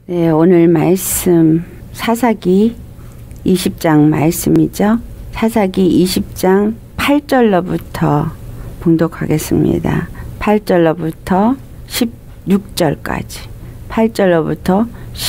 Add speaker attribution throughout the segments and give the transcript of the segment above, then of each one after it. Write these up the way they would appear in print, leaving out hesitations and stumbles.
Speaker 1: 네, 오늘 말씀 사사기 20장 말씀이죠. 사사기 20장 8절로부터 봉독하겠습니다. 8절로부터 16절까지 8절로부터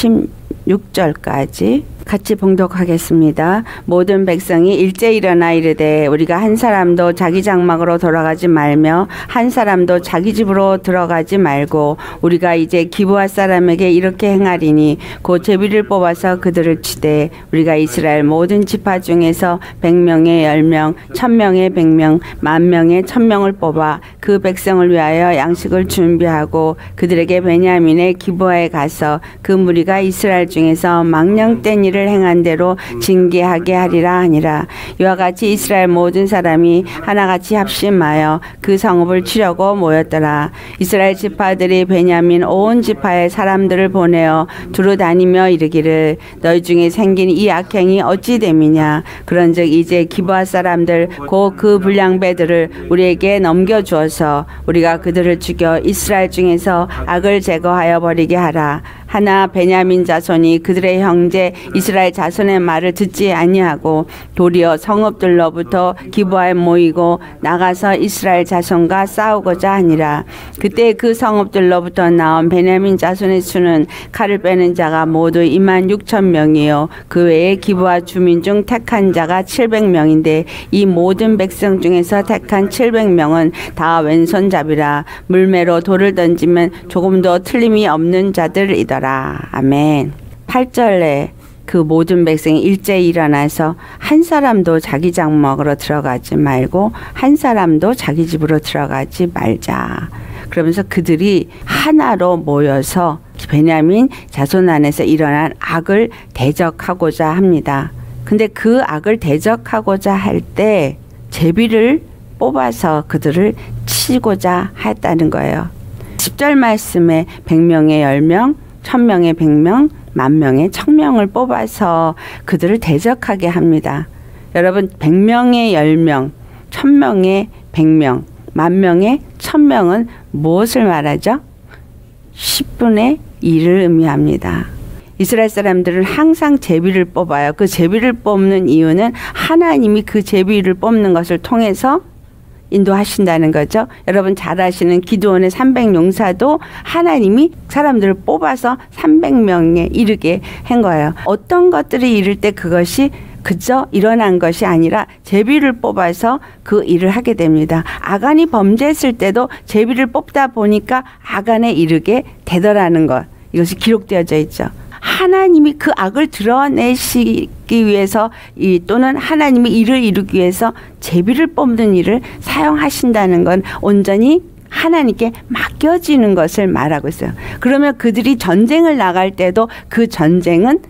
Speaker 1: 16절까지 같이 봉독하겠습니다. 모든 백성이 일제 일어나 이르되 우리가 한 사람도 자기 장막으로 돌아가지 말며 한 사람도 자기 집으로 들어가지 말고 우리가 이제 기브아 사람에게 이렇게 행하리니 곧 제비를 뽑아서 그들을 치되 우리가 이스라엘 모든 지파 중에서 100명에 10명 1000명에 100명 10,000명에 1000명을 뽑아 그 백성을 위하여 양식을 준비하고 그들에게 베냐민의 기브아에 가서 그 무리가 이스라엘 중에서 망령된 일을 행한 대로 징계하게 하리라 하니라. 이와 같이 이스라엘 모든 사람이 하나같이 합심하여 그 성읍을 치려고 모였더라. 이스라엘 지파들이 베냐민 온 지파의 사람들을 보내어 두루 다니며 이르기를 너희 중에 생긴 이 악행이 어찌 됨이냐. 그런즉 이제 기브아 사람들 곧 그 불량배들을 우리에게 넘겨주어서 우리가 그들을 죽여 이스라엘 중에서 악을 제거하여 버리게 하라. 하나 베냐민 자손이 그들의 형제 이스라엘 자손의 말을 듣지 아니하고 도리어 성읍들로부터 기브아에 모이고 나가서 이스라엘 자손과 싸우고자 하니라. 그때 그 성읍들로부터 나온 베냐민 자손의 수는 칼을 빼는 자가 모두 26,000명이요 그 외에 기브아 주민 중 택한 자가 700명인데 이 모든 백성 중에서 택한 700명은 다 왼손잡이라. 물매로 돌을 던지면 조금도 틀림이 없는 자들이더라. 아멘. 8절에 그 모든 백성이 일제히 일어나서 한 사람도 자기 장막으로 들어가지 말고 한 사람도 자기 집으로 들어가지 말자. 그러면서 그들이 하나로 모여서 베냐민 자손 안에서 일어난 악을 대적하고자 합니다. 근데 그 악을 대적하고자 할 때 제비를 뽑아서 그들을 치고자 했다는 거예요. 10절 말씀에 100명에 10명 1000명에 100명, 10,000명에 1000명을 뽑아서 그들을 대적하게 합니다. 여러분 100명에 10명, 1000명에 100명, 10,000명에 1000명은 무엇을 말하죠? 10분의 1을 의미합니다. 이스라엘 사람들은 항상 제비를 뽑아요. 그 제비를 뽑는 이유는 하나님이 그 제비를 뽑는 것을 통해서 인도하신다는 거죠. 여러분 잘 아시는 기드온의 300용사도 하나님이 사람들을 뽑아서 300명에 이르게 한 거예요. 어떤 것들이 이를 때 그것이 그저 일어난 것이 아니라 제비를 뽑아서 그 일을 하게 됩니다. 아간이 범죄했을 때도 제비를 뽑다 보니까 아간에 이르게 되더라는 것. 이것이 기록되어져 있죠. 하나님이 그 악을 드러내시기 위해서 또는 하나님이 일을 이루기 위해서 제비를 뽑는 일을 사용하신다는 건 온전히 하나님께 맡겨지는 것을 말하고 있어요. 그러면 그들이 전쟁을 나갈 때도 그 전쟁은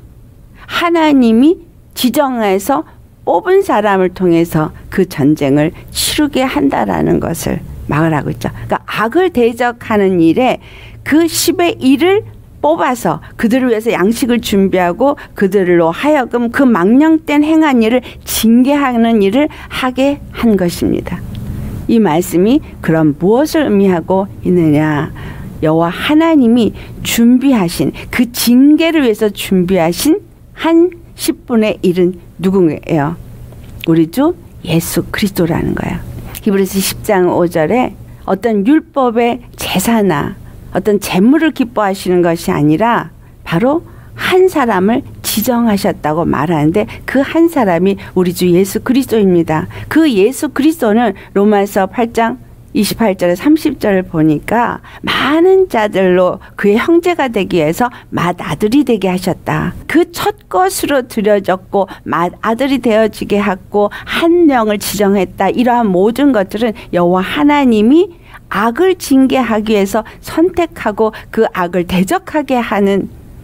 Speaker 1: 하나님이 지정해서 뽑은 사람을 통해서 그 전쟁을 치르게 한다라는 것을 말하고 있죠. 그러니까 악을 대적하는 일에 그 10의 1을 뽑아서 그들을 위해서 양식을 준비하고 그들로 하여금 그 망령된 행한 일을 징계하는 일을 하게 한 것입니다. 이 말씀이 그럼 무엇을 의미하고 있느냐? 여호와 하나님이 준비하신 그 징계를 위해서 준비하신 한 10분의 1은 누구예요? 우리 주 예수 그리스도라는 거예요. 히브리서 10장 5절에 어떤 율법의 제사나 어떤 재물을 기뻐하시는 것이 아니라 바로 한 사람을 지정하셨다고 말하는데 그 한 사람이 우리 주 예수 그리스도입니다. 그 예수 그리스도는 로마서 8장 28절에 30절을 보니까 많은 자들로 그의 형제가 되기 위해서 맏아들이 되게 하셨다. 그 첫 것으로 드려졌고 맏아들이 되어지게 하고 한 명을 지정했다. 이러한 모든 것들은 여호와 하나님이 악을 징계하기 위해서 선택하고 그 악을 대적하게 하는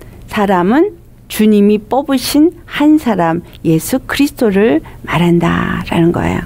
Speaker 1: 사람은 주님이 뽑으신 한 사람 예수 그리스도를 말한다라는 거예요.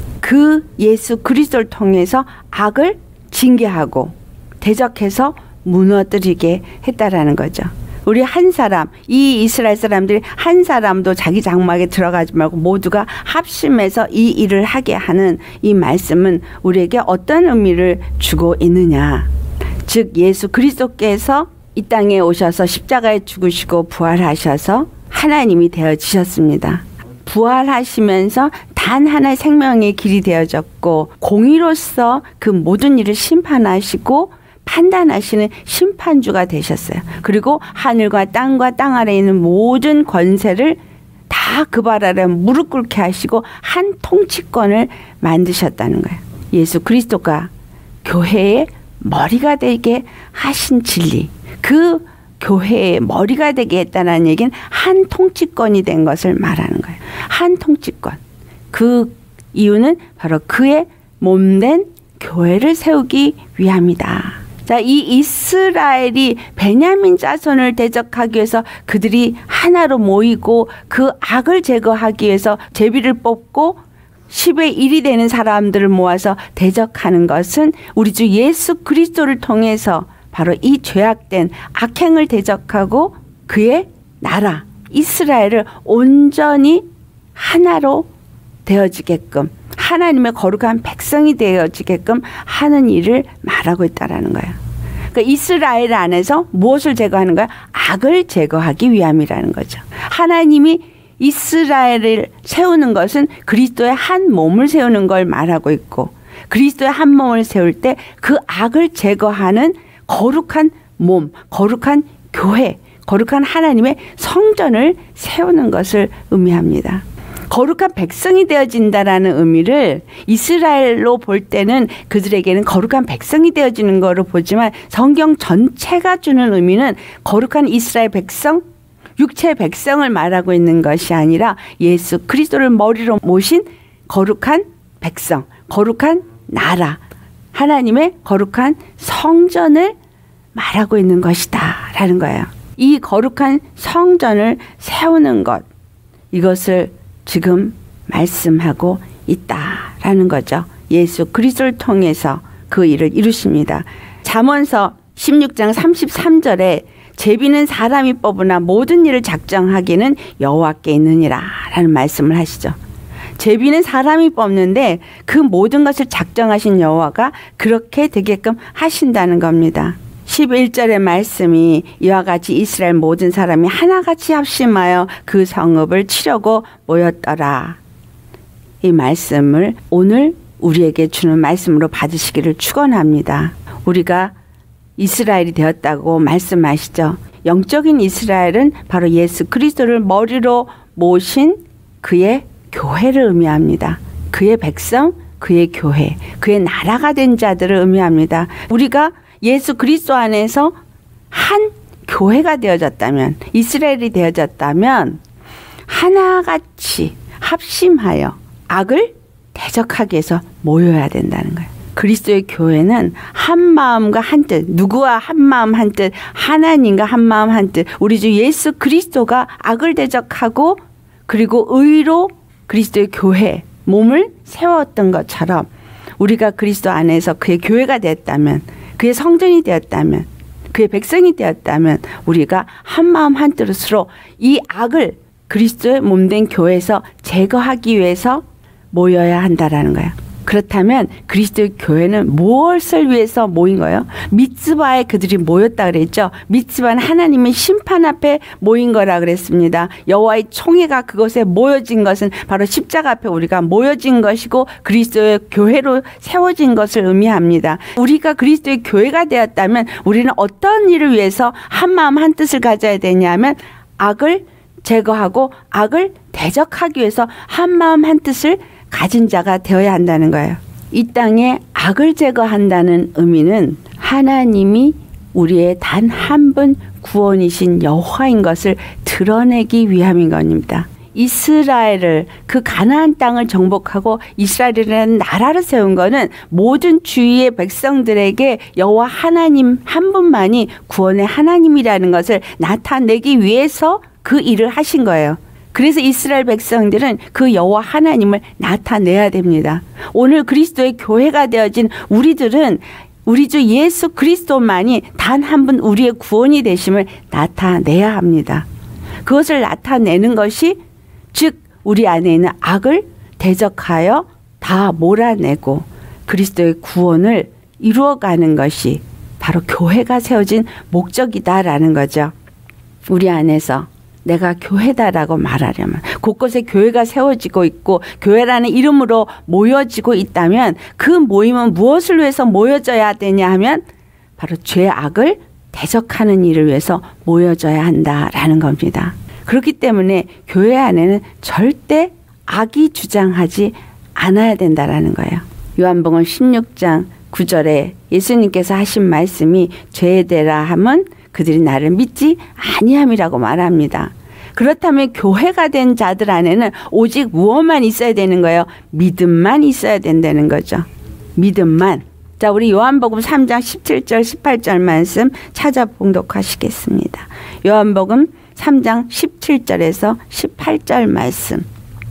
Speaker 1: 그 예수 그리스도를 통해서 악을 징계하고 대적해서 무너뜨리게 했다라는 거죠. 우리 한 사람, 이 이스라엘 사람들이 한 사람도 자기 장막에 들어가지 말고 모두가 합심해서 이 일을 하게 하는 이 말씀은 우리에게 어떤 의미를 주고 있느냐. 즉 예수 그리스도께서 이 땅에 오셔서 십자가에 죽으시고 부활하셔서 하나님이 되어지셨습니다. 부활하시면서 단 하나의 생명의 길이 되어졌고 공의로서 그 모든 일을 심판하시고 판단하시는 심판주가 되셨어요. 그리고 하늘과 땅 아래에 있는 모든 권세를 다 그 발 아래 무릎 꿇게 하시고 한 통치권을 만드셨다는 거예요. 예수 그리스도가 교회의 머리가 되게 하신 진리, 그 교회의 머리가 되게 했다는 얘기는 한 통치권이 된 것을 말하는 거예요. 한 통치권. 그 이유는 바로 그의 몸된 교회를 세우기 위함이다. 자, 이 이스라엘이 베냐민 자손을 대적하기 위해서 그들이 하나로 모이고 그 악을 제거하기 위해서 제비를 뽑고 10의 1이 되는 사람들을 모아서 대적하는 것은 우리 주 예수 그리스도를 통해서 바로 이 죄악된 악행을 대적하고 그의 나라 이스라엘을 온전히 하나로 되어지게끔 하나님의 거룩한 백성이 되어지게끔 하는 일을 말하고 있다라는 거예요. 그러니까 이스라엘 안에서 무엇을 제거하는 거야? 악을 제거하기 위함이라는 거죠. 하나님이 이스라엘을 세우는 것은 그리스도의 한 몸을 세우는 걸 말하고 있고 그리스도의 한 몸을 세울 때 그 악을 제거하는 거룩한 몸, 거룩한 교회, 거룩한 하나님의 성전을 세우는 것을 의미합니다. 거룩한 백성이 되어진다라는 의미를 이스라엘로 볼 때는 그들에게는 거룩한 백성이 되어지는 거로 보지만 성경 전체가 주는 의미는 거룩한 이스라엘 백성, 육체의 백성을 말하고 있는 것이 아니라 예수 그리스도를 머리로 모신 거룩한 백성, 거룩한 나라, 하나님의 거룩한 성전을 말하고 있는 것이다 라는 거예요. 이 거룩한 성전을 세우는 것, 이것을 지금 말씀하고 있다라는 거죠. 예수 그리스도를 통해서 그 일을 이루십니다. 잠언서 16장 33절에 제비는 사람이 뽑으나 모든 일을 작정하기는 여호와께 있느니라 라는 말씀을 하시죠. 제비는 사람이 뽑는데 그 모든 것을 작정하신 여호와가 그렇게 되게끔 하신다는 겁니다. 11절의 말씀이 이와 같이 이스라엘 모든 사람이 하나같이 합심하여 그 성읍을 치려고 모였더라. 이 말씀을 오늘 우리에게 주는 말씀으로 받으시기를 축원합니다. 우리가 이스라엘이 되었다고 말씀하시죠. 영적인 이스라엘은 바로 예수 그리스도를 머리로 모신 그의 교회를 의미합니다. 그의 백성, 그의 교회, 그의 나라가 된 자들을 의미합니다. 우리가 예수 그리스도 안에서 한 교회가 되어졌다면, 이스라엘이 되어졌다면 하나같이 합심하여 악을 대적하기 위해서 모여야 된다는 거예요. 그리스도의 교회는 한 마음과 한 뜻, 누구와 한 마음 한 뜻, 하나님과 한 마음 한 뜻, 우리 주 예수 그리스도가 악을 대적하고 그리고 의로 그리스도의 교회, 몸을 세웠던 것처럼 우리가 그리스도 안에서 그의 교회가 되었다면, 그의 성전이 되었다면, 그의 백성이 되었다면 우리가 한 마음 한 뜻으로 이 악을 그리스도의 몸된 교회에서 제거하기 위해서 모여야 한다라는 거예요. 그렇다면 그리스도의 교회는 무엇을 위해서 모인 거예요? 미tz바에 그들이 모였다 그랬죠. 미tz바는 하나님의 심판 앞에 모인 거라 그랬습니다. 여호와의 총회가 그곳에 모여진 것은 바로 십자가 앞에 우리가 모여진 것이고 그리스도의 교회로 세워진 것을 의미합니다. 우리가 그리스도의 교회가 되었다면 우리는 어떤 일을 위해서 한 마음 한 뜻을 가져야 되냐면 악을 제거하고 악을 대적하기 위해서 한 마음 한 뜻을 가진 자가 되어야 한다는 거예요. 이 땅에 악을 제거한다는 의미는 하나님이 우리의 단 한 분 구원이신 여호와인 것을 드러내기 위함인 겁니다. 이스라엘을, 그 가나안 땅을 정복하고 이스라엘이라는 나라를 세운 것은 모든 주위의 백성들에게 여호와 하나님 한 분만이 구원의 하나님이라는 것을 나타내기 위해서 그 일을 하신 거예요. 그래서 이스라엘 백성들은 그 여호와 하나님을 나타내야 됩니다. 오늘 그리스도의 교회가 되어진 우리들은 우리 주 예수 그리스도만이 단 한 분 우리의 구원이 되심을 나타내야 합니다. 그것을 나타내는 것이 즉 우리 안에 있는 악을 대적하여 다 몰아내고 그리스도의 구원을 이루어가는 것이 바로 교회가 세워진 목적이다라는 거죠. 우리 안에서 내가 교회다라고 말하려면 곳곳에 교회가 세워지고 있고 교회라는 이름으로 모여지고 있다면 그 모임은 무엇을 위해서 모여져야 되냐 하면 바로 죄악을 대적하는 일을 위해서 모여져야 한다라는 겁니다. 그렇기 때문에 교회 안에는 절대 악이 주장하지 않아야 된다라는 거예요. 요한복음 16장 9절에 예수님께서 하신 말씀이 죄에 대라 함은 그들이 나를 믿지 아니함이라고 말합니다. 그렇다면 교회가 된 자들 안에는 오직 무엇만 있어야 되는 거예요? 믿음만 있어야 된다는 거죠. 믿음만. 자, 우리 요한복음 3장 17절 18절 말씀 찾아 봉독하시겠습니다. 요한복음 3장 17절에서 18절 말씀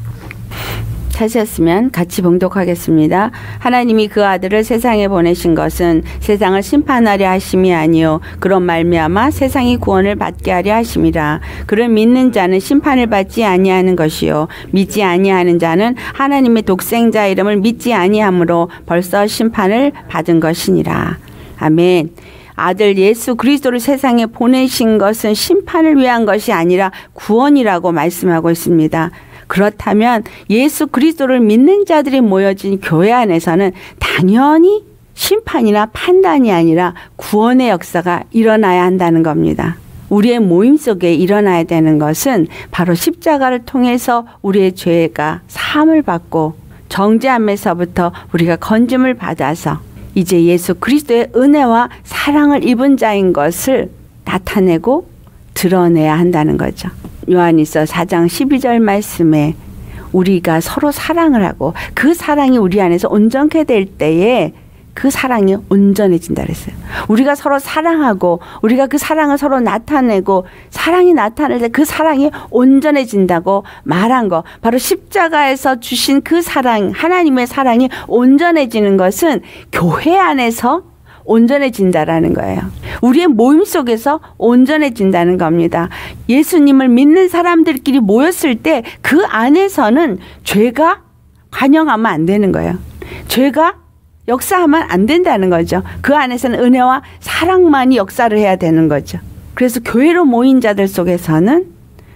Speaker 1: 찾으셨으면 같이 봉독하겠습니다. 하나님이 그 아들을 세상에 보내신 것은 세상을 심판하려 하심이 아니요 그런 말미암아 세상이 구원을 받게 하려 하심이라. 그를 믿는 자는 심판을 받지 아니하는 것이요 믿지 아니하는 자는 하나님의 독생자 이름을 믿지 아니하므로 벌써 심판을 받은 것이니라. 아멘. 아들 예수 그리스도를 세상에 보내신 것은 심판을 위한 것이 아니라 구원이라고 말씀하고 있습니다. 그렇다면 예수 그리스도를 믿는 자들이 모여진 교회 안에서는 당연히 심판이나 판단이 아니라 구원의 역사가 일어나야 한다는 겁니다. 우리의 모임 속에 일어나야 되는 것은 바로 십자가를 통해서 우리의 죄가 사함을 받고 정죄함에서부터 우리가 건짐을 받아서 이제 예수 그리스도의 은혜와 사랑을 입은 자인 것을 나타내고 드러내야 한다는 거죠. 요한일서 4장 12절 말씀에 우리가 서로 사랑을 하고 그 사랑이 우리 안에서 온전케 될 때에 그 사랑이 온전해진다 그랬어요. 우리가 서로 사랑하고 우리가 그 사랑을 서로 나타내고 사랑이 나타날 때 그 사랑이 온전해진다고 말한 거, 바로 십자가에서 주신 그 사랑, 하나님의 사랑이 온전해지는 것은 교회 안에서 온전해진다라는 거예요. 우리의 모임 속에서 온전해진다는 겁니다. 예수님을 믿는 사람들끼리 모였을 때 그 안에서는 죄가 관영하면 안 되는 거예요. 죄가 역사하면 안 된다는 거죠. 그 안에서는 은혜와 사랑만이 역사를 해야 되는 거죠. 그래서 교회로 모인 자들 속에서는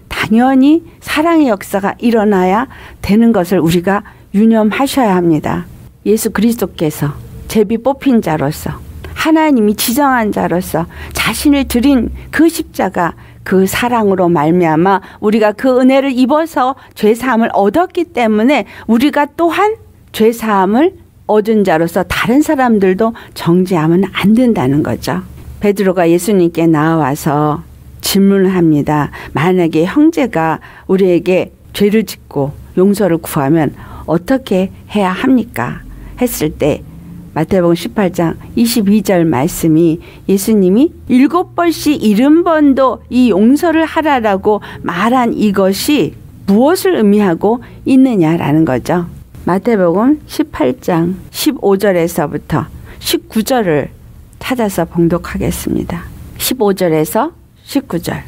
Speaker 1: 당연히 사랑의 역사가 일어나야 되는 것을 우리가 유념하셔야 합니다. 예수 그리스도께서 제비 뽑힌 자로서 하나님이 지정한 자로서 자신을 드린 그 십자가, 그 사랑으로 말미암아 우리가 그 은혜를 입어서 죄사함을 얻었기 때문에 우리가 또한 죄사함을 얻은 자로서 다른 사람들도 정죄하면 안 된다는 거죠. 베드로가 예수님께 나와서 질문을 합니다. 만약에 형제가 우리에게 죄를 짓고 용서를 구하면 어떻게 해야 합니까? 했을 때 마태복음 18장 22절 말씀이 예수님이 7번씩 70번도 이 용서를 하라라고 말한 이것이 무엇을 의미하고 있느냐라는 거죠. 마태복음 18장 15절에서부터 19절을 찾아서 봉독하겠습니다. 15절에서 19절.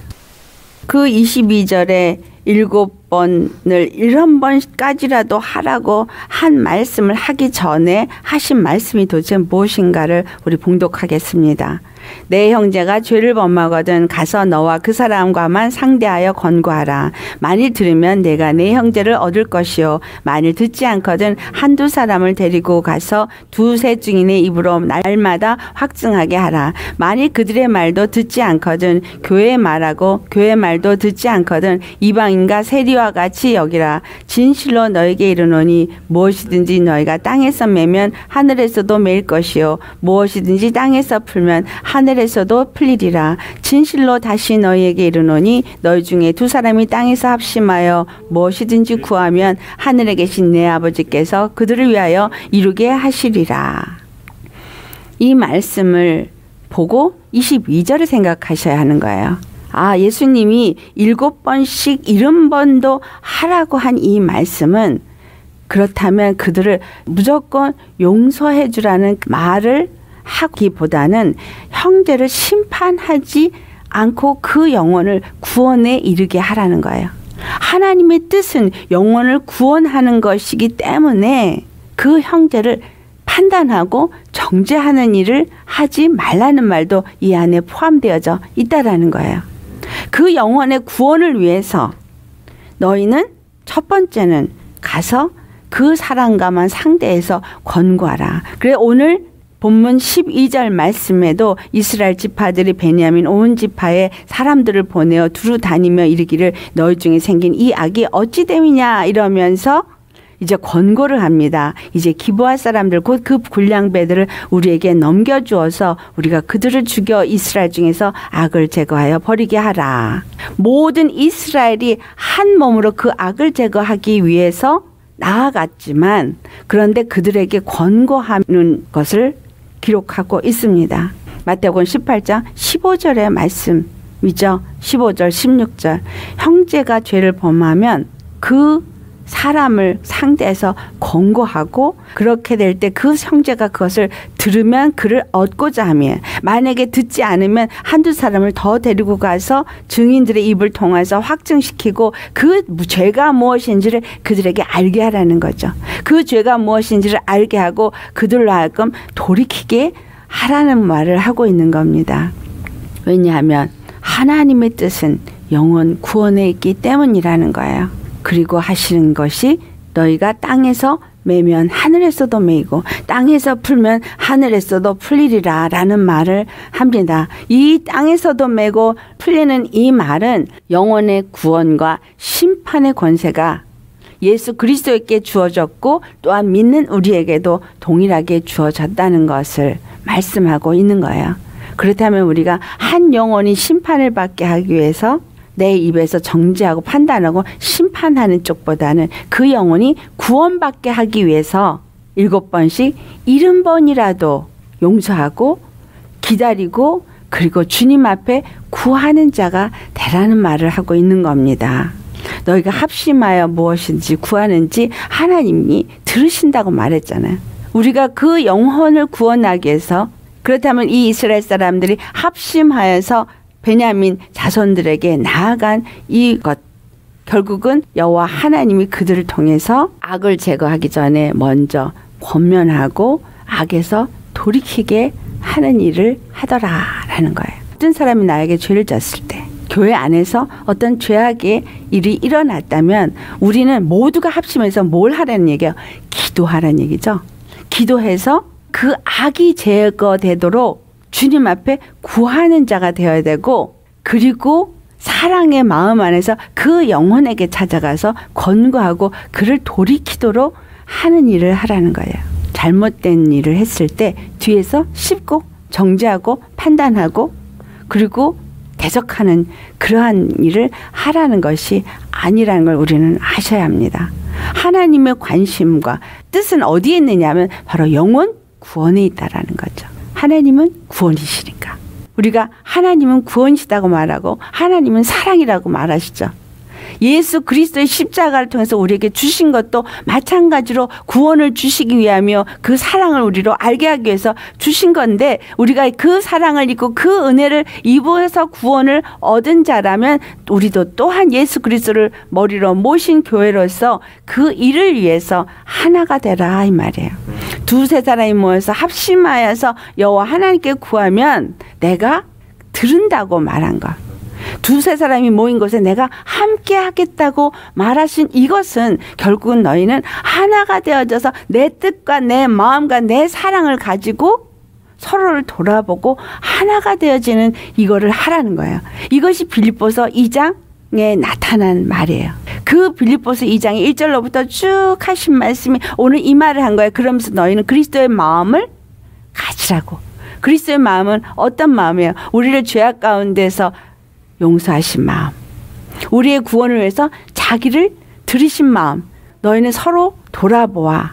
Speaker 1: 그 22절에 7번을 1번까지라도 하라고 한 말씀을 하기 전에 하신 말씀이 도대체 무엇인가를 우리 봉독하겠습니다. 내 형제가 죄를 범하거든 가서 너와 그 사람과만 상대하여 권고하라. 만일 들으면 내가 내 형제를 얻을 것이요 만일 듣지 않거든 한두 사람을 데리고 가서 두세 증인의 입으로 날마다 확증하게 하라. 만일 그들의 말도 듣지 않거든 교회의 말하고 교회의 말도 듣지 않거든 이방인과 세리와 같이 여기라. 진실로 너에게 이르노니 무엇이든지 너희가 땅에서 매면 하늘에서도 매일 것이요 무엇이든지 땅에서 풀면 하늘에서도 풀리리라. 진실로 다시 너희에게 이르노니 너희 중에 두 사람이 땅에서 합심하여 무엇이든지 구하면 하늘에 계신 내 아버지께서 그들을 위하여 이루게 하시리라. 이 말씀을 보고 22절을 생각하셔야 하는 거예요. 아, 예수님이 7번씩 70번도 하라고 한 이 말씀은 그렇다면 그들을 무조건 용서해 주라는 말을 하기보다는 형제를 심판하지 않고 그 영혼을 구원에 이르게 하라는 거예요. 하나님의 뜻은 영혼을 구원하는 것이기 때문에 그 형제를 판단하고 정죄하는 일을 하지 말라는 말도 이 안에 포함되어져 있다라는 거예요. 그 영혼의 구원을 위해서 너희는 첫 번째는 가서 그 사람과만 상대해서 권고하라. 그래 오늘 본문 12절 말씀에도 이스라엘 지파들이 베냐민 온 지파에 사람들을 보내어 두루 다니며 이르기를 너희 중에 생긴 이 악이 어찌 됨이냐 이러면서 이제 권고를 합니다. 이제 기브아 사람들 곧 그 군량배들을 우리에게 넘겨주어서 우리가 그들을 죽여 이스라엘 중에서 악을 제거하여 버리게 하라. 모든 이스라엘이 한 몸으로 그 악을 제거하기 위해서 나아갔지만 그런데 그들에게 권고하는 것을 기록하고 있습니다. 마태복음 18장 15절의 말씀이죠. 15절 16절 형제가 죄를 범하면 그 사람을 상대해서 권고하고 그렇게 될 때 그 형제가 그것을 들으면 그를 얻고자 하며 만약에 듣지 않으면 한두 사람을 더 데리고 가서 증인들의 입을 통해서 확증시키고 그 죄가 무엇인지를 그들에게 알게 하라는 거죠. 그 죄가 무엇인지를 알게 하고 그들로 하여금 돌이키게 하라는 말을 하고 있는 겁니다. 왜냐하면 하나님의 뜻은 영혼 구원에 있기 때문이라는 거예요. 그리고 하시는 것이 너희가 땅에서 매면 하늘에서도 매이고 땅에서 풀면 하늘에서도 풀리리라 라는 말을 합니다. 이 땅에서도 매고 풀리는 이 말은 영혼의 구원과 심판의 권세가 예수 그리스도에게 주어졌고 또한 믿는 우리에게도 동일하게 주어졌다는 것을 말씀하고 있는 거예요. 그렇다면 우리가 한 영혼이 심판을 받게 하기 위해서 내 입에서 정죄하고 판단하고 심판하는 쪽보다는 그 영혼이 구원받게 하기 위해서 7번씩 70번이라도 용서하고 기다리고 그리고 주님 앞에 구하는 자가 되라는 말을 하고 있는 겁니다. 너희가 합심하여 무엇인지 구하는지 하나님이 들으신다고 말했잖아요. 우리가 그 영혼을 구원하기 위해서 그렇다면 이 이스라엘 사람들이 합심하여서 베냐민 자손들에게 나아간 이것 결국은 여호와 하나님이 그들을 통해서 악을 제거하기 전에 먼저 권면하고 악에서 돌이키게 하는 일을 하더라라는 거예요. 어떤 사람이 나에게 죄를 졌을 때 교회 안에서 어떤 죄악의 일이 일어났다면 우리는 모두가 합심해서 뭘 하라는 얘기예요? 기도하라는 얘기죠. 기도해서 그 악이 제거되도록 주님 앞에 구하는 자가 되어야 되고 그리고 사랑의 마음 안에서 그 영혼에게 찾아가서 권고하고 그를 돌이키도록 하는 일을 하라는 거예요. 잘못된 일을 했을 때 뒤에서 씹고 정죄하고 판단하고 그리고 대적하는 그러한 일을 하라는 것이 아니라는 걸 우리는 아셔야 합니다. 하나님의 관심과 뜻은 어디에 있느냐면 바로 영혼 구원에 있다라는 거죠. 하나님은 구원이시니까. 우리가 하나님은 구원이시다고 말하고 하나님은 사랑이라고 말하시죠. 예수 그리스도의 십자가를 통해서 우리에게 주신 것도 마찬가지로 구원을 주시기 위하며 그 사랑을 우리로 알게 하기 위해서 주신 건데 우리가 그 사랑을 입고 그 은혜를 입어서 구원을 얻은 자라면 우리도 또한 예수 그리스도를 머리로 모신 교회로서 그 일을 위해서 하나가 되라 이 말이에요. 두세 사람이 모여서 합심하여서 여호와 하나님께 구하면 내가 들은다고 말한 것. 두세 사람이 모인 곳에 내가 함께 하겠다고 말하신 이것은 결국은 너희는 하나가 되어져서 내 뜻과 내 마음과 내 사랑을 가지고 서로를 돌아보고 하나가 되어지는 이거를 하라는 거예요. 이것이 빌립보서 2장에 나타난 말이에요. 그 빌립보서 2장의 1절로부터 쭉 하신 말씀이 오늘 이 말을 한 거예요. 그러면서 너희는 그리스도의 마음을 가지라고. 그리스도의 마음은 어떤 마음이에요? 우리를 죄악 가운데서 용서하신 마음, 우리의 구원을 위해서 자기를 들이신 마음, 너희는 서로 돌아보아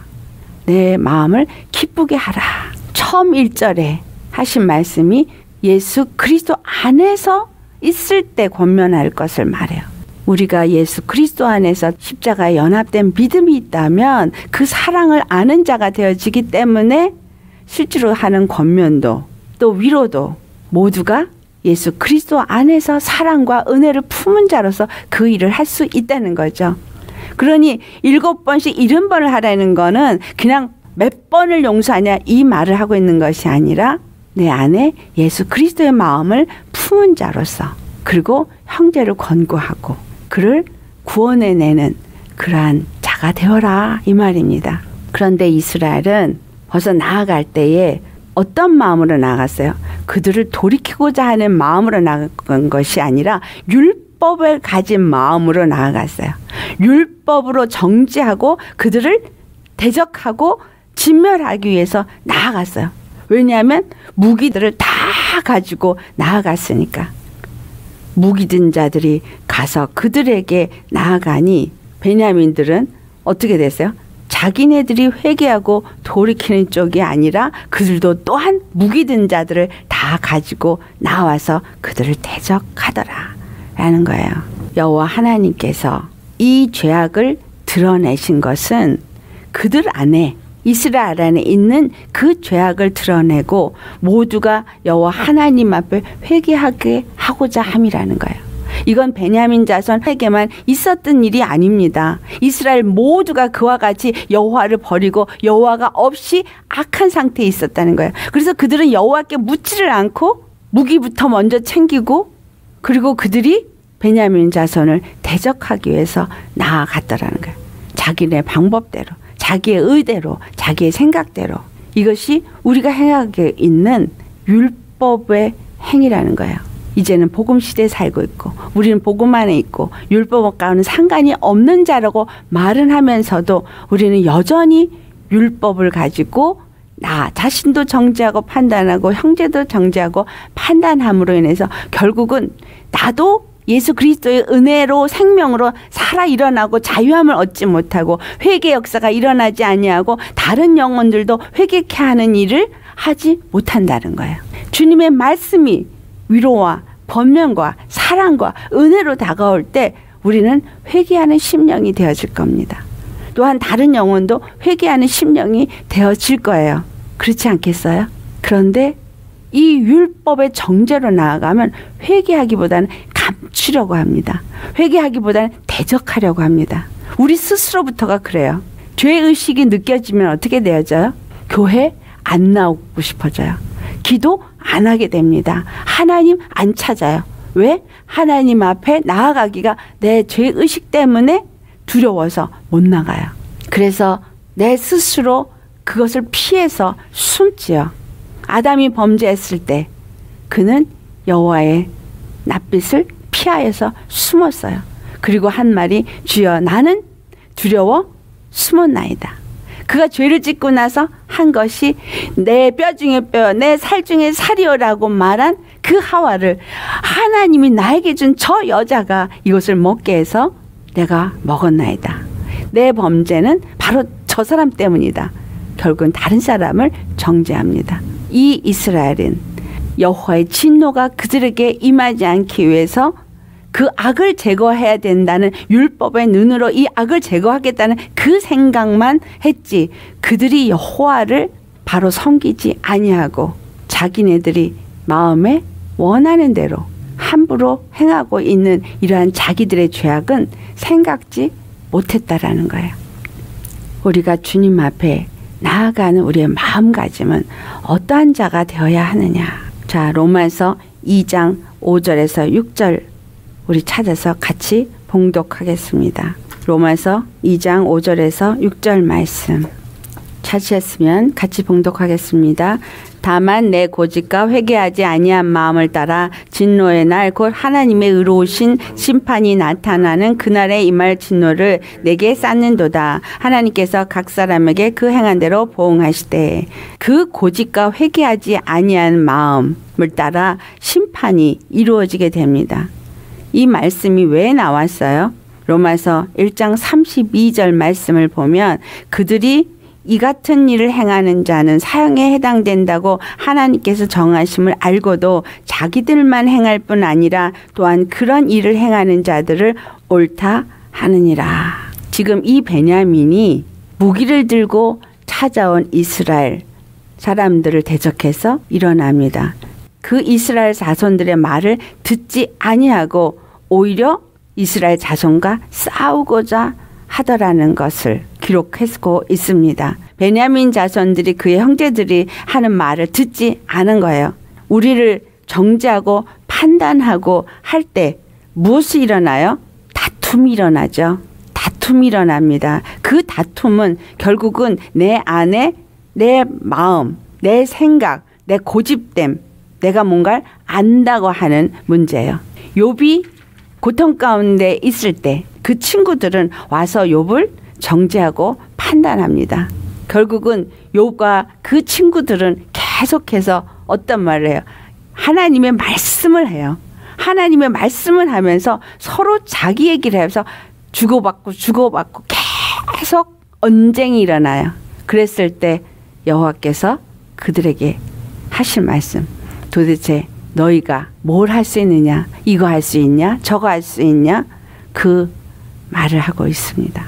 Speaker 1: 내 마음을 기쁘게 하라. 처음 1절에 하신 말씀이 예수 그리스도 안에서 있을 때 권면할 것을 말해요. 우리가 예수 그리스도 안에서 십자가에 연합된 믿음이 있다면 그 사랑을 아는 자가 되어지기 때문에 실제로 하는 권면도 또 위로도 모두가 예수 그리스도 안에서 사랑과 은혜를 품은 자로서 그 일을 할 수 있다는 거죠. 그러니 7번씩 70번을 하라는 거는 그냥 몇 번을 용서하냐 이 말을 하고 있는 것이 아니라 내 안에 예수 그리스도의 마음을 품은 자로서 그리고 형제를 권고하고 그를 구원해내는 그러한 자가 되어라 이 말입니다. 그런데 이스라엘은 벌써 나아갈 때에 어떤 마음으로 나아갔어요? 그들을 돌이키고자 하는 마음으로 나아간 것이 아니라 율법을 가진 마음으로 나아갔어요. 율법으로 정죄하고 그들을 대적하고 진멸하기 위해서 나아갔어요. 왜냐하면 무기들을 다 가지고 나아갔으니까. 무기든 자들이 가서 그들에게 나아가니 베냐민들은 어떻게 됐어요? 자기네들이 회개하고 돌이키는 쪽이 아니라 그들도 또한 무기든 자들을 다 가지고 나와서 그들을 대적하더라 라는 거예요. 여호와 하나님께서 이 죄악을 드러내신 것은 그들 안에 이스라엘 안에 있는 그 죄악을 드러내고 모두가 여호와 하나님 앞에 회개하게 하고자 함이라는 거예요. 이건 베냐민 자손에게만 있었던 일이 아닙니다. 이스라엘 모두가 그와 같이 여호와를 버리고 여호와가 없이 악한 상태에 있었다는 거예요. 그래서 그들은 여호와께 묻지를 않고 무기부터 먼저 챙기고 그리고 그들이 베냐민 자손을 대적하기 위해서 나아갔다라는 거예요. 자기네 방법대로, 자기의 의대로, 자기의 생각대로. 이것이 우리가 행하게 있는 율법의 행위라는 거예요. 이제는 복음 시대에 살고 있고 우리는 복음 안에 있고 율법과는 상관이 없는 자라고 말은 하면서도 우리는 여전히 율법을 가지고 나 자신도 정죄하고 판단하고 형제도 정죄하고 판단함으로 인해서 결국은 나도 예수 그리스도의 은혜로 생명으로 살아 일어나고 자유함을 얻지 못하고 회개 역사가 일어나지 아니하고 다른 영혼들도 회개케 하는 일을 하지 못한다는 거예요. 주님의 말씀이 위로와 번면과 사랑과 은혜로 다가올 때 우리는 회개하는 심령이 되어질 겁니다. 또한 다른 영혼도 회개하는 심령이 되어질 거예요. 그렇지 않겠어요? 그런데 이 율법의 정죄로 나아가면 회개하기보다는 감추려고 합니다. 회개하기보다는 대적하려고 합니다. 우리 스스로부터가 그래요. 죄의식이 느껴지면 어떻게 되어져요? 교회 안 나오고 싶어져요. 기도 안 하게 됩니다. 하나님 안 찾아요. 왜? 하나님 앞에 나아가기가 내 죄의식 때문에 두려워서 못 나가요. 그래서 내 스스로 그것을 피해서 숨지요. 아담이 범죄했을 때 그는 여호와의 낯빛을 피하여서 숨었어요. 그리고 한 말이 주여 나는 두려워 숨었나이다. 그가 죄를 짓고 나서 한 것이 내 뼈 중에 뼈, 내 살 중에 살이여라고 말한 그 하와를 하나님이 나에게 준 저 여자가 이것을 먹게 해서 내가 먹었나이다. 내 범죄는 바로 저 사람 때문이다. 결국은 다른 사람을 정죄합니다. 이 이스라엘은 여호와의 진노가 그들에게 임하지 않기 위해서 그 악을 제거해야 된다는 율법의 눈으로 이 악을 제거하겠다는 그 생각만 했지 그들이 여호와를 바로 섬기지 아니하고 자기네들이 마음에 원하는 대로 함부로 행하고 있는 이러한 자기들의 죄악은 생각지 못했다라는 거예요. 우리가 주님 앞에 나아가는 우리의 마음가짐은 어떠한 자가 되어야 하느냐. 자, 로마서 2장 5절에서 6절 우리 찾아서 같이 봉독하겠습니다. 로마서 2장 5절에서 6절 말씀 찾으셨으면 같이 봉독하겠습니다. 다만 내 고집과 회개하지 아니한 마음을 따라 진노의 날 곧 하나님의 의로우신 심판이 나타나는 그날에 임할 진노를 내게 쌓는도다. 하나님께서 각 사람에게 그 행한 대로 보응하시되 그 고집과 회개하지 아니한 마음을 따라 심판이 이루어지게 됩니다. 이 말씀이 왜 나왔어요? 로마서 1장 32절 말씀을 보면 그들이 이 같은 일을 행하는 자는 사형에 해당된다고 하나님께서 정하심을 알고도 자기들만 행할 뿐 아니라 또한 그런 일을 행하는 자들을 옳다 하느니라. 지금 이 베냐민이 무기를 들고 찾아온 이스라엘 사람들을 대적해서 일어납니다. 그 이스라엘 자손들의 말을 듣지 아니하고 오히려 이스라엘 자손과 싸우고자 하더라는 것을 기록하고 있습니다. 베냐민 자손들이 그의 형제들이 하는 말을 듣지 않은 거예요. 우리를 정죄하고 판단하고 할 때 무엇이 일어나요? 다툼이 일어나죠. 다툼이 일어납니다. 그 다툼은 결국은 내 안에 내 마음, 내 생각, 내 고집됨, 내가 뭔가를 안다고 하는 문제예요. 욥이 고통 가운데 있을 때 그 친구들은 와서 욥을 정죄하고 판단합니다. 결국은 욥과 그 친구들은 계속해서 어떤 말을 해요? 하나님의 말씀을 해요. 하나님의 말씀을 하면서 서로 자기 얘기를 해서 주고받고 계속 언쟁이 일어나요. 그랬을 때 여호와께서 그들에게 하실 말씀, 도대체 너희가 뭘 할 수 있느냐, 이거 할 수 있냐, 저거 할 수 있냐, 그 말을 하고 있습니다.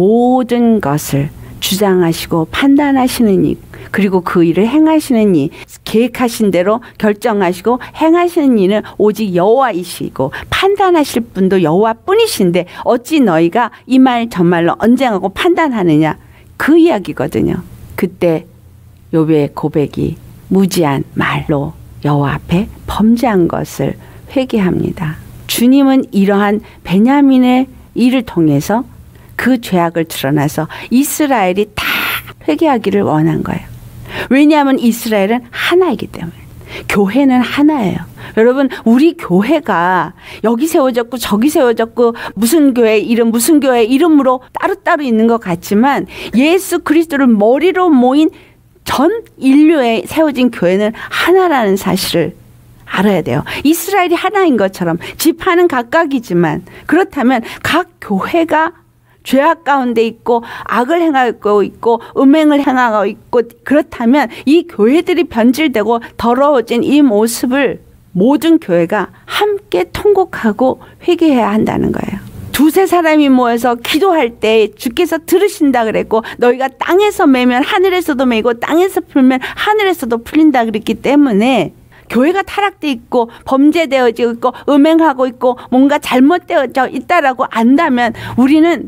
Speaker 1: 모든 것을 주장하시고 판단하시는 이, 그리고 그 일을 행하시는 이, 계획하신 대로 결정하시고 행하시는 이는 오직 여호와이시고 판단하실 분도 여호와뿐이신데 어찌 너희가 이 말 저 말로 언쟁하고 판단하느냐, 그 이야기거든요. 그때 욥의 고백이 무지한 말로 여호와 앞에 범죄한 것을 회개합니다. 주님은 이러한 베냐민의 일을 통해서 그 죄악을 드러나서 이스라엘이 다 회개하기를 원한 거예요. 왜냐하면 이스라엘은 하나이기 때문에. 교회는 하나예요. 여러분, 우리 교회가 여기 세워졌고 저기 세워졌고 무슨 교회 이름 무슨 교회 이름으로 따로따로 있는 것 같지만 예수 그리스도를 머리로 모인 전 인류에 세워진 교회는 하나라는 사실을 알아야 돼요. 이스라엘이 하나인 것처럼 지파는 각각이지만, 그렇다면 각 교회가 죄악 가운데 있고 악을 행하고 있고 음행을 행하고 있고, 그렇다면 이 교회들이 변질되고 더러워진 이 모습을 모든 교회가 함께 통곡하고 회개해야 한다는 거예요. 두세 사람이 모여서 기도할 때 주께서 들으신다 그랬고, 너희가 땅에서 매면 하늘에서도 매고 땅에서 풀면 하늘에서도 풀린다 그랬기 때문에 교회가 타락되어 있고 범죄되어지고 있고 음행하고 있고 뭔가 잘못되어져 있다라고 안다면 우리는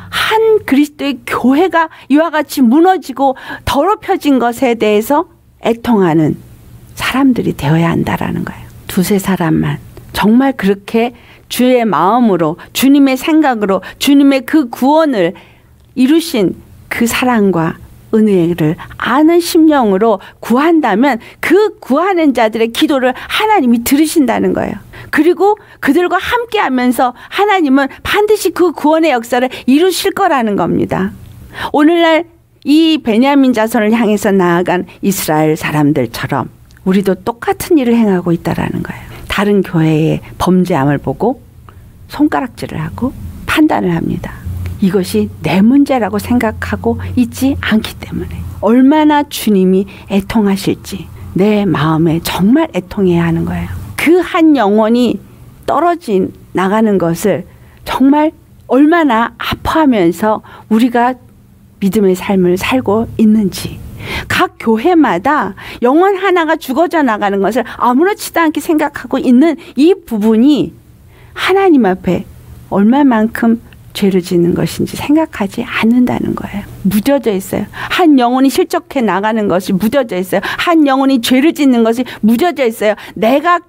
Speaker 1: 한 그리스도의 교회가 이와 같이 무너지고 더럽혀진 것에 대해서 애통하는 사람들이 되어야 한다라는 거예요. 두세 사람만 정말 그렇게 주의 마음으로, 주님의 생각으로, 주님의 그 구원을 이루신 그 사랑과 은혜를 아는 심령으로 구한다면 그 구하는 자들의 기도를 하나님이 들으신다는 거예요. 그리고 그들과 함께 하면서 하나님은 반드시 그 구원의 역사를 이루실 거라는 겁니다. 오늘날 이 베냐민 자손을 향해서 나아간 이스라엘 사람들처럼 우리도 똑같은 일을 행하고 있다라는 거예요. 다른 교회의 범죄함을 보고 손가락질을 하고 판단을 합니다. 이것이 내 문제라고 생각하고 있지 않기 때문에 얼마나 주님이 애통하실지 내 마음에 정말 애통해야 하는 거예요. 그 한 영혼이 떨어진 나가는 것을 정말 얼마나 아파하면서 우리가 믿음의 삶을 살고 있는지, 각 교회마다 영혼 하나가 죽어져 나가는 것을 아무렇지도 않게 생각하고 있는 이 부분이 하나님 앞에 얼마만큼 죄를 짓는 것인지 생각하지 않는다는 거예요. 묻어져 있어요. 한 영혼이 실족해 나가는 것이 묻어져 있어요. 한 영혼이 죄를 짓는 것이 묻어져 있어요. 내가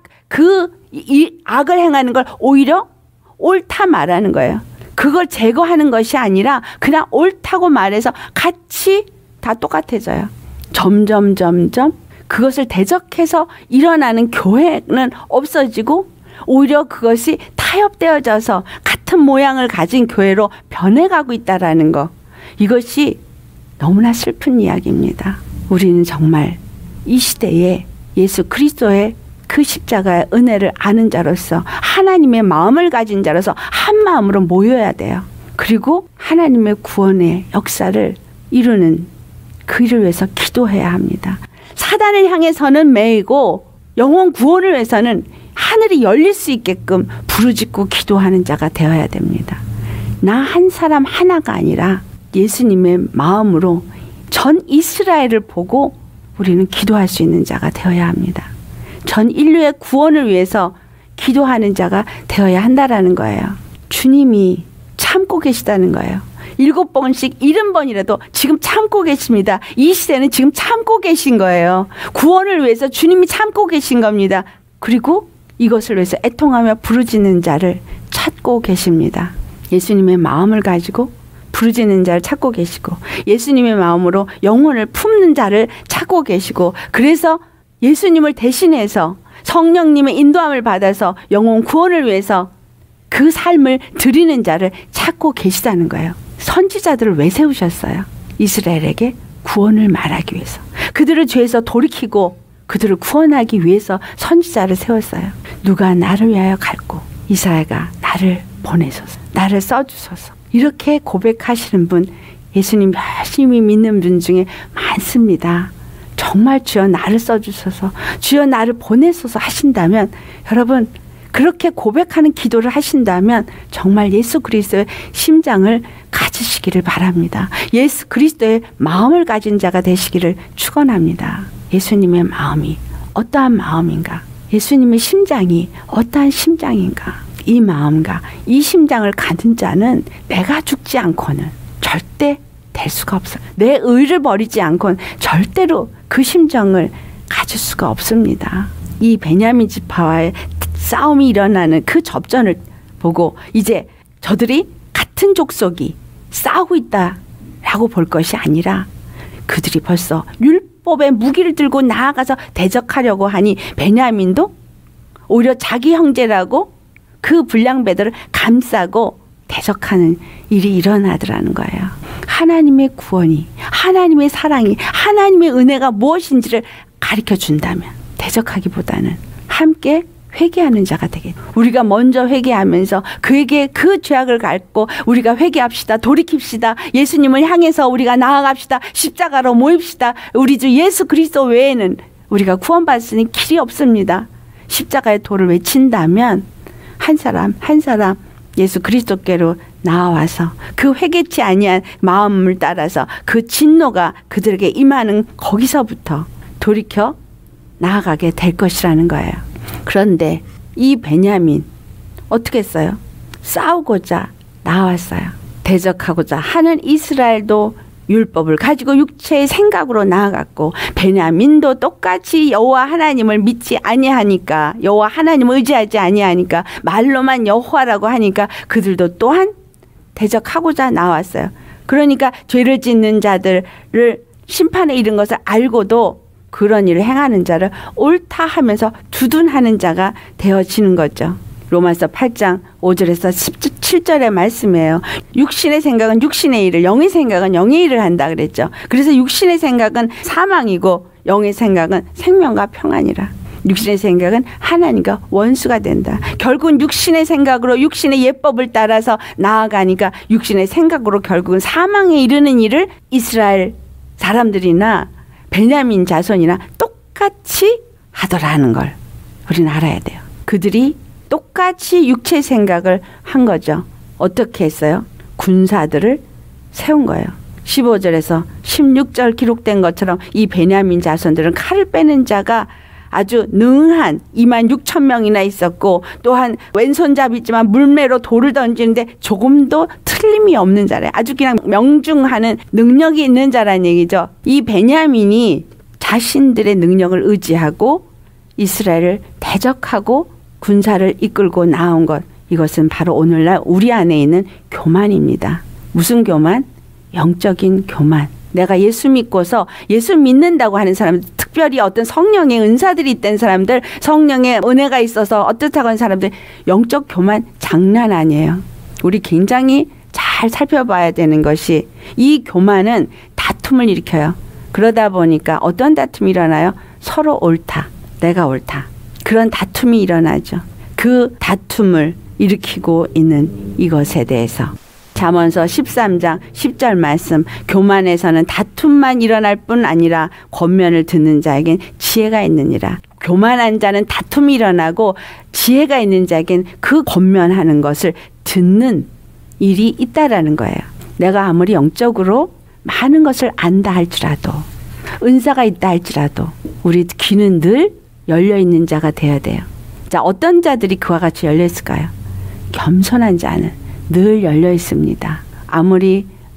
Speaker 1: 이 악을 행하는 걸 오히려 옳다 말하는 거예요. 그걸 제거하는 것이 아니라 그냥 옳다고 말해서 같이 다 똑같아져요. 점점 그것을 대적해서 일어나는 교회는 없어지고 오히려 그것이 타협되어져서 같은 모양을 가진 교회로 변해가고 있다라는 거, 이것이 너무나 슬픈 이야기입니다. 우리는 정말 이 시대에 예수 그리스도의 그 십자가의 은혜를 아는 자로서, 하나님의 마음을 가진 자로서 한 마음으로 모여야 돼요. 그리고 하나님의 구원의 역사를 이루는 그 일을 위해서 기도해야 합니다. 사단을 향해서는 매이고 영혼 구원을 위해서는 하늘이 열릴 수 있게끔 부르짖고 기도하는 자가 되어야 됩니다. 나 한 사람 하나가 아니라 예수님의 마음으로 전 이스라엘을 보고 우리는 기도할 수 있는 자가 되어야 합니다. 전 인류의 구원을 위해서 기도하는 자가 되어야 한다라는 거예요. 주님이 참고 계시다는 거예요. 7번씩 70번이라도 지금 참고 계십니다. 이 시대는 지금 참고 계신 거예요. 구원을 위해서 주님이 참고 계신 겁니다. 그리고 이것을 위해서 애통하며 부르짖는 자를 찾고 계십니다. 예수님의 마음을 가지고 부르짖는 자를 찾고 계시고 예수님의 마음으로 영혼을 품는 자를 찾고 계시고 그래서 예수님을 대신해서 성령님의 인도함을 받아서 영혼 구원을 위해서 그 삶을 드리는 자를 찾고 계시다는 거예요. 선지자들을 왜 세우셨어요? 이스라엘에게 구원을 말하기 위해서. 그들을 죄에서 돌이키고 그들을 구원하기 위해서 선지자를 세웠어요. 누가 나를 위하여 갈고 이사야가 나를 보내소서, 나를 써주소서. 이렇게 고백하시는 분, 예수님 열심히 믿는 분 중에 많습니다. 정말 주여 나를 써주소서, 주여 나를 보내소서 하신다면, 여러분 그렇게 고백하는 기도를 하신다면 정말 예수 그리스도의 심장을 가지시기를 바랍니다. 예수 그리스도의 마음을 가진 자가 되시기를 축원합니다. 예수님의 마음이 어떠한 마음인가? 예수님의 심장이 어떠한 심장인가? 이 마음과 이 심장을 가진 자는 내가 죽지 않고는 절대 될 수가 없어요. 내 의를 버리지 않고는 절대로 그 심정을 가질 수가 없습니다. 이 베냐민 지파와의 싸움이 일어나는 그 접전을 보고 이제 저들이 같은 족속이 싸우고 있다라고 볼 것이 아니라 그들이 벌써 율법의 무기를 들고 나아가서 대적하려고 하니 베냐민도 오히려 자기 형제라고 그 불량배들을 감싸고 대적하는 일이 일어나더라는 거예요. 하나님의 구원이, 하나님의 사랑이, 하나님의 은혜가 무엇인지를 가르쳐 준다면 대적하기보다는 함께 회개하는 자가 되겠. 우리가 먼저 회개하면서 그에게 그 죄악을 갖고 우리가 회개합시다. 돌이킵시다. 예수님을 향해서 우리가 나아갑시다. 십자가로 모입시다. 우리 주 예수 그리스도 외에는 우리가 구원받을 수 있는 길이 없습니다. 십자가의 도를 외친다면 한 사람 한 사람 예수 그리스도께로 나와서 그 회개치 아니한 마음을 따라서 그 진노가 그들에게 임하는 거기서부터 돌이켜 나아가게 될 것이라는 거예요. 그런데 이 베냐민 어떻게 했어요? 싸우고자 나왔어요. 대적하고자 하는 이스라엘도 율법을 가지고 육체의 생각으로 나아갔고 베냐민도 똑같이 여호와 하나님을 믿지 아니하니까, 여호와 하나님을 의지하지 아니하니까, 말로만 여호와라고 하니까 그들도 또한 대적하고자 나왔어요. 그러니까 죄를 짓는 자들을 심판에 이른 것을 알고도 그런 일을 행하는 자를 옳다 하면서 두둔하는 자가 되어지는 거죠. 로마서 8장 5절에서 17절의 말씀이에요. 육신의 생각은 육신의 일을, 영의 생각은 영의 일을 한다 그랬죠. 그래서 육신의 생각은 사망이고 영의 생각은 생명과 평안이라. 육신의 생각은 하나님과 원수가 된다. 결국은 육신의 생각으로 육신의 예법을 따라서 나아가니까 육신의 생각으로 결국은 사망에 이르는 일을 이스라엘 사람들이나 베냐민 자손이나 똑같이 하더라는 걸 우리는 알아야 돼요. 그들이 똑같이 육체 생각을 한 거죠. 어떻게 했어요? 군사들을 세운 거예요. 15절에서 16절 기록된 것처럼 이 베냐민 자손들은 칼을 빼는 자가 아주 능한 26,000명이나 있었고, 또한 왼손잡이지만 물매로 돌을 던지는데 조금도 틀림이 없는 자래. 아주 그냥 명중하는 능력이 있는 자라는 얘기죠. 이 베냐민이 자신들의 능력을 의지하고 이스라엘을 대적하고 군사를 이끌고 나온 것, 이것은 바로 오늘날 우리 안에 있는 교만입니다. 무슨 교만? 영적인 교만. 내가 예수 믿고서 예수 믿는다고 하는 사람들, 특별히 어떤 성령의 은사들이 있던 사람들, 성령의 은혜가 있어서 어떻다고 하는 사람들, 영적 교만 장난 아니에요. 우리 굉장히 잘 살펴봐야 되는 것이, 이 교만은 다툼을 일으켜요. 그러다 보니까 어떤 다툼이 일어나요? 서로 옳다, 내가 옳다, 그런 다툼이 일어나죠. 그 다툼을 일으키고 있는 이것에 대해서 잠언서 13장 10절 말씀, 교만에서는 다툼만 일어날 뿐 아니라 권면을 듣는 자에겐 지혜가 있느니라. 교만한 자는 다툼이 일어나고 지혜가 있는 자에겐 그 권면하는 것을 듣는 일이 있다라는 거예요. 내가 아무리 영적으로 많은 것을 안다 할지라도, 은사가 있다 할지라도 우리 귀는 늘 열려있는 자가 되어야 돼요. 자, 어떤 자들이 그와 같이 열려 있을까요? 겸손한 자는 늘 열려 있습니다. 아무리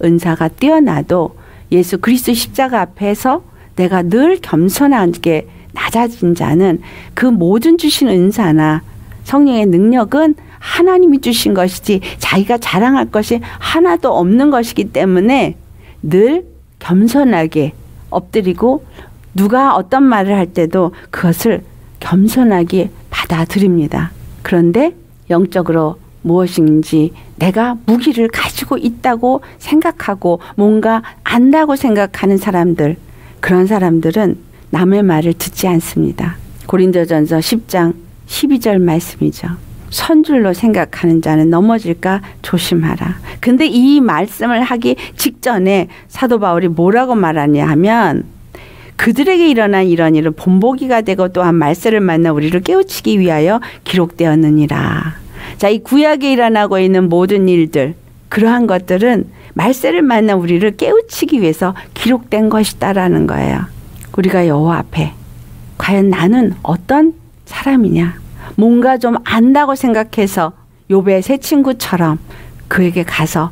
Speaker 1: 은사가 뛰어나도 예수 그리스도 십자가 앞에서 내가 늘 겸손하게 낮아진 자는 그 모든 주신 은사나 성령의 능력은 하나님이 주신 것이지 자기가 자랑할 것이 하나도 없는 것이기 때문에 늘 겸손하게 엎드리고 누가 어떤 말을 할 때도 그것을 겸손하게 받아들입니다. 그런데 영적으로 무엇인지 내가 무기를 가지고 있다고 생각하고 뭔가 안다고 생각하는 사람들, 그런 사람들은 남의 말을 듣지 않습니다. 고린도전서 10장 12절 말씀이죠. 선줄로 생각하는 자는 넘어질까 조심하라. 근데 이 말씀을 하기 직전에 사도 바울이 뭐라고 말하냐 하면 그들에게 일어난 이런 일은 본보기가 되고 또한 말세를 만나 우리를 깨우치기 위하여 기록되었느니라. 자, 이 구약에 일어나고 있는 모든 일들, 그러한 것들은 말세를 만나 우리를 깨우치기 위해서 기록된 것이다라는 거예요. 우리가 여호와 앞에 과연 나는 어떤 사람이냐, 뭔가 좀 안다고 생각해서 욥의 새 친구처럼 그에게 가서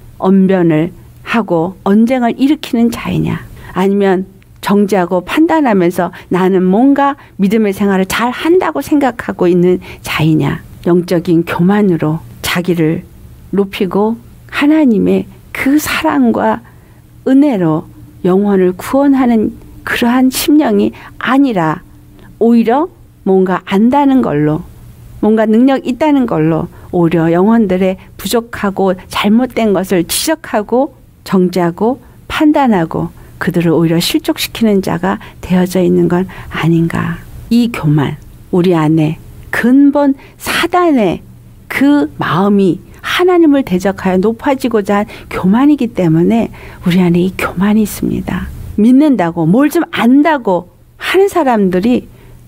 Speaker 1: 언변을 하고 언쟁을 일으키는 자이냐, 아니면 정죄하고 판단하면서 나는 뭔가 믿음의 생활을 잘 한다고 생각하고 있는 자이냐, 영적인 교만으로 자기를 높이고 하나님의 그 사랑과 은혜로 영혼을 구원하는 그러한 심령이 아니라 오히려 뭔가 안다는 걸로, 뭔가 능력 있다는 걸로 오히려 영혼들의 부족하고 잘못된 것을 지적하고 정죄하고 판단하고 그들을 오히려 실족시키는 자가 되어져 있는 건 아닌가. 이 교만, 우리 안에 근본 사단의 그 마음이 하나님을 대적하여 높아지고자 한 교만이기 때문에 우리 안에 이 교만이 있습니다. 믿는다고 뭘 좀 안다고 하는 사람들이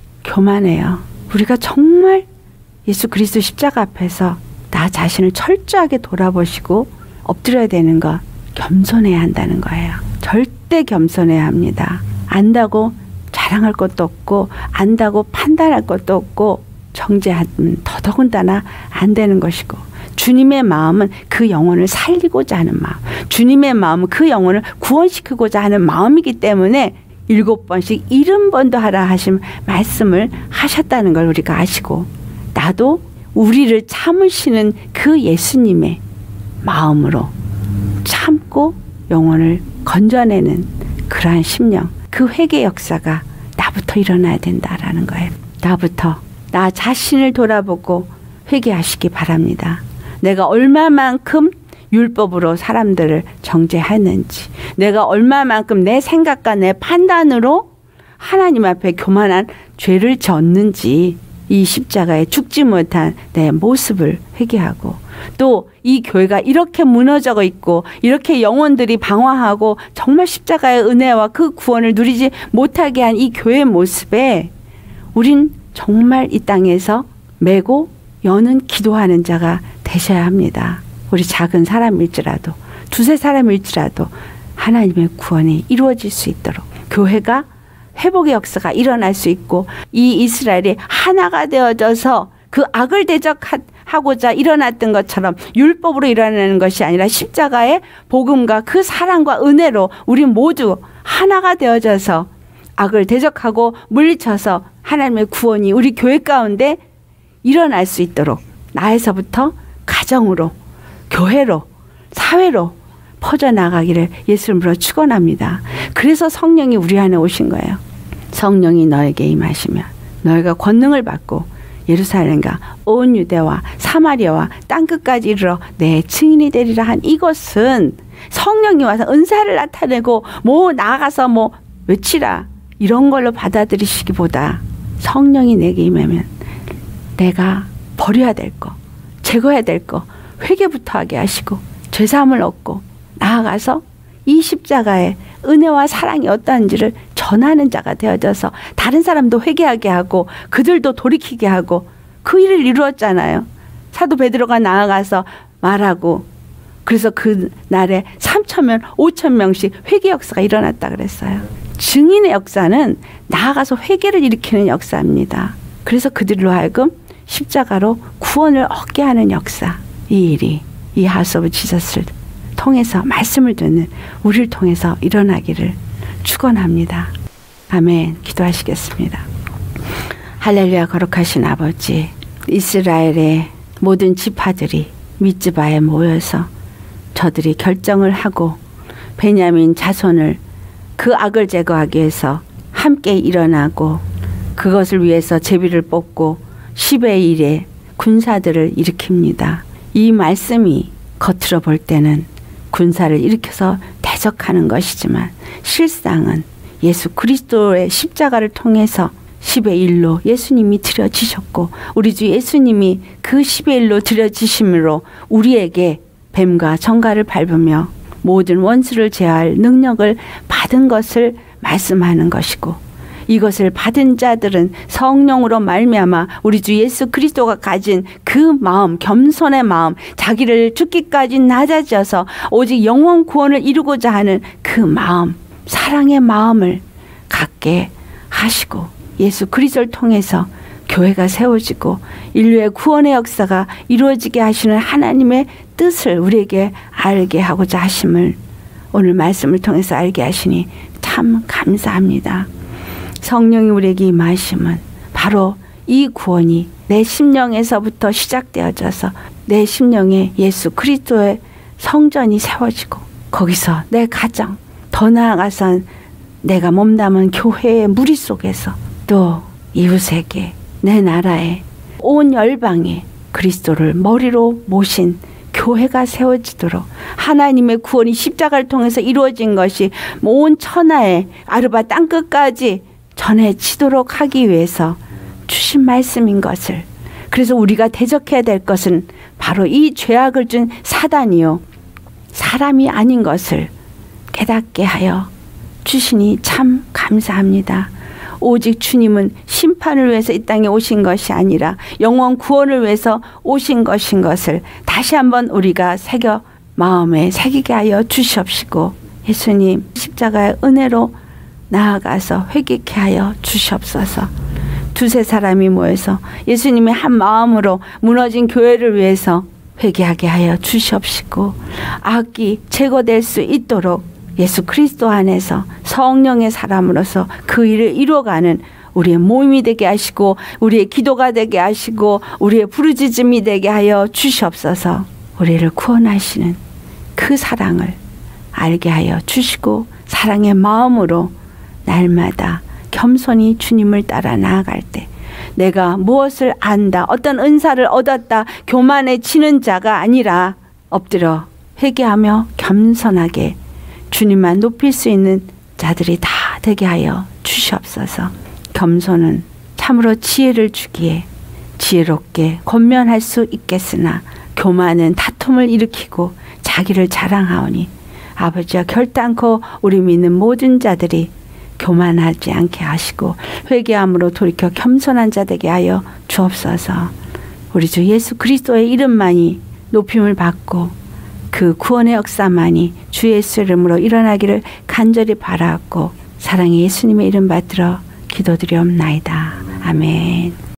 Speaker 1: 교만해요. 우리가 정말 예수 그리스도 십자가 앞에서 나 자신을 철저하게 돌아보시고 엎드려야 되는 것, 겸손해야 한다는 거예요. 절대 겸손해야 합니다. 안다고 자랑할 것도 없고 안다고 판단할 것도 없고 정죄하면 더더군다나 안 되는 것이고, 주님의 마음은 그 영혼을 살리고자 하는 마음, 주님의 마음은 그 영혼을 구원시키고자 하는 마음이기 때문에 7번씩 70번도 하라 하신 말씀을 하셨다는 걸 우리가 아시고, 나도 우리를 참으시는 그 예수님의 마음으로 참고 영혼을 건져내는 그러한 심령, 그 회개 역사가 나부터 일어나야 된다라는 거예요. 나부터 나 자신을 돌아보고 회개하시기 바랍니다. 내가 얼마만큼 율법으로 사람들을 정죄하는지, 내가 얼마만큼 내 생각과 내 판단으로 하나님 앞에 교만한 죄를 졌는지, 이 십자가에 죽지 못한 내 모습을 회개하고, 또 이 교회가 이렇게 무너져 있고 이렇게 영혼들이 방황하고 정말 십자가의 은혜와 그 구원을 누리지 못하게 한 이 교회의 모습에 우린 정말 이 땅에서 매고 여는 기도하는 자가 되셔야 합니다. 우리 작은 사람일지라도, 두세 사람일지라도 하나님의 구원이 이루어질 수 있도록 교회가 회복의 역사가 일어날 수 있고, 이 이스라엘이 하나가 되어져서 그 악을 대적하고자 일어났던 것처럼 율법으로 일어나는 것이 아니라 십자가의 복음과 그 사랑과 은혜로 우리 모두 하나가 되어져서 악을 대적하고 물리쳐서 하나님의 구원이 우리 교회 가운데 일어날 수 있도록 나에서부터 가정으로, 교회로, 사회로 퍼져나가기를 예수님으로 축원합니다. 그래서 성령이 우리 안에 오신 거예요. 성령이 너에게 임하시면 너희가 권능을 받고 예루살렘과 온 유대와 사마리아와 땅끝까지 이르러 내 증인이 되리라 한 이것은 성령이 와서 은사를 나타내고 뭐 나아가서 뭐 외치라 이런 걸로 받아들이시기보다, 성령이 내게 임하면 내가 버려야 될 거, 제거해야 될 거 회개부터 하게 하시고 죄사함을 얻고 나아가서 이 십자가의 은혜와 사랑이 어떠한지를 전하는 자가 되어져서 다른 사람도 회개하게 하고 그들도 돌이키게 하고 그 일을 이루었잖아요. 사도 베드로가 나아가서 말하고, 그래서 그 날에 3,000명, 5,000명씩 회개 역사가 일어났다 그랬어요. 증인의 역사는 나아가서 회개를 일으키는 역사입니다. 그래서 그들로 하여금 십자가로 구원을 얻게 하는 역사, 이 일이 이 하우스 오브 지저스를 통해서 말씀을 듣는 우리를 통해서 일어나기를 축원합니다. 아멘. 기도하시겠습니다. 할렐루야. 거룩하신 아버지, 이스라엘의 모든 지파들이 미즈바에 모여서 저들이 결정을 하고 베냐민 자손을 그 악을 제거하기 위해서 함께 일어나고 그것을 위해서 제비를 뽑고 10의 1의 군사들을 일으킵니다. 이 말씀이 겉으로 볼 때는 군사를 일으켜서 대적하는 것이지만 실상은 예수 그리스도의 십자가를 통해서 10의 1로 예수님이 드려지셨고 우리 주 예수님이 그 10의 1로 드려지심으로 우리에게 뱀과 정갈을 밟으며 모든 원수를 제어할 능력을 받은 것을 말씀하는 것이고 이것을 받은 자들은 성령으로 말미암아 우리 주 예수 그리스도가 가진 그 마음, 겸손의 마음, 자기를 죽기까지 낮아져서 오직 영원 구원을 이루고자 하는 그 마음, 사랑의 마음을 갖게 하시고 예수 그리스도를 통해서 교회가 세워지고 인류의 구원의 역사가 이루어지게 하시는 하나님의 뜻을 우리에게 알게 하고자 하심을 오늘 말씀을 통해서 알게 하시니 참 감사합니다. 성령이 우리에게 임하심은 바로 이 구원이 내 심령에서부터 시작되어져서 내 심령에 예수 그리스도의 성전이 세워지고 거기서 내 가정, 더 나아가선 내가 몸담은 교회의 무리 속에서 또 이웃에게 내 나라에 온 열방에 그리스도를 머리로 모신 교회가 세워지도록 하나님의 구원이 십자가를 통해서 이루어진 것이 온 천하에 아르바 땅끝까지 전해지도록 하기 위해서 주신 말씀인 것을 그래서 우리가 대적해야 될 것은 바로 이 죄악을 준 사단이요 사람이 아닌 것을 깨닫게 하여 주시니 참 감사합니다. 오직 주님은 심판을 위해서 이 땅에 오신 것이 아니라 영원 구원을 위해서 오신 것인 것을 다시 한번 우리가 새겨 마음에 새기게 하여 주시옵시고 예수님 십자가의 은혜로 나아가서 회개케 하여 주시옵소서. 두세 사람이 모여서 예수님의 한 마음으로 무너진 교회를 위해서 회개하게 하여 주시옵시고 악이 제거될 수 있도록 예수 그리스도 안에서 성령의 사람으로서 그 일을 이루어가는 우리의 모임이 되게 하시고 우리의 기도가 되게 하시고 우리의 부르짖음이 되게 하여 주시옵소서. 우리를 구원하시는 그 사랑을 알게 하여 주시고 사랑의 마음으로 날마다 겸손히 주님을 따라 나아갈 때 내가 무엇을 안다, 어떤 은사를 얻었다, 교만해지는 자가 아니라 엎드려 회개하며 겸손하게 주님만 높일 수 있는 자들이 다 되게 하여 주시옵소서. 겸손은 참으로 지혜를 주기에 지혜롭게 권면할 수 있겠으나 교만은 다툼을 일으키고 자기를 자랑하오니 아버지와 결단코 우리 믿는 모든 자들이 교만하지 않게 하시고 회개함으로 돌이켜 겸손한 자 되게 하여 주옵소서. 우리 주 예수 그리스도의 이름만이 높임을 받고 그 구원의 역사만이 주 예수 이름으로 일어나기를 간절히 바라옵고 사랑의 예수님의 이름 받들어 기도드리옵나이다. 아멘.